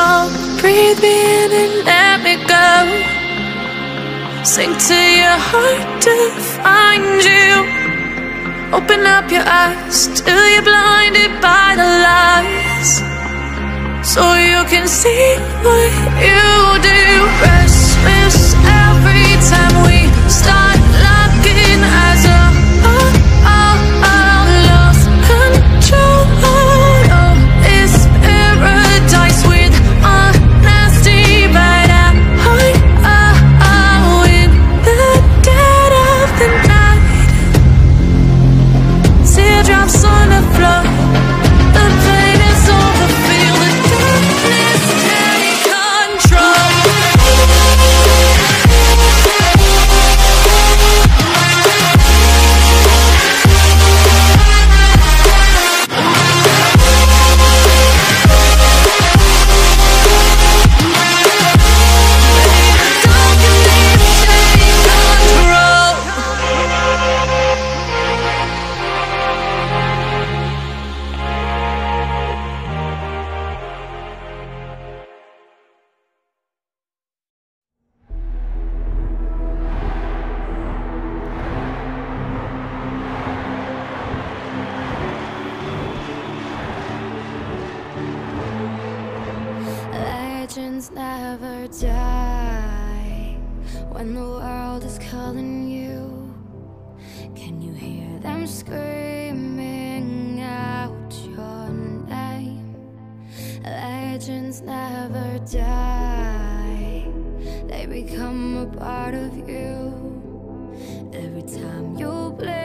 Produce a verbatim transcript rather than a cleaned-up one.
control. Breathe me in and let me go. Sink to your heart to find you. Open up your eyes till you're blinded by the lies, so you can see what you do. Restless every time we start locking eyes up. Oh, oh, oh, lost control. Oh, it's paradise with a nasty bite at heart. Oh, oh, in the dead of the night. Teardrops on the floor. The pain is over. Feel the darkness take control. Legends never die when the world is calling you. Can you hear them screaming out your name? Legends never die, they become a part of you. Every time you blink